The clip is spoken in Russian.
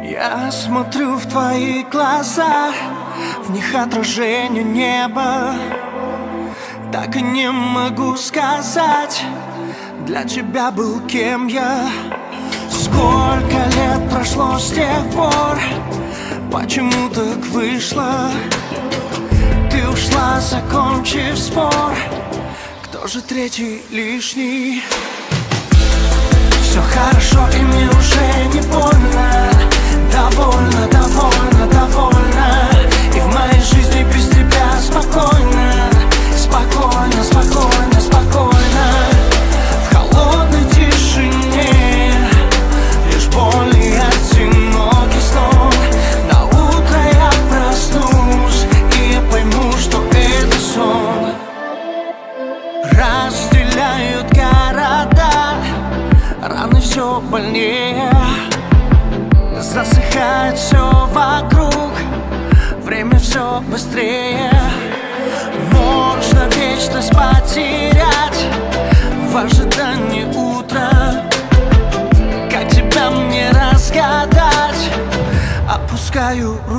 Я смотрю в твои глаза, в них отражение неба. Так и не могу сказать, для тебя был кем я. Сколько лет прошло с тех пор, почему так вышло? Ты ушла, закончив спор, кто же третий лишний? Все хорошо и мне уже не больно. Довольно, довольно, довольно. И в моей жизни без тебя спокойно. Спокойно, спокойно, спокойно. В холодной тишине лишь боль и одинокий сон. На утро я проснусь и я пойму, что это сон. Разделяют города, раны все больнее. Засыхает все вокруг, время все быстрее. Можно вечность потерять в ожидании утра. Как тебя мне разгадать? Опускаю руку.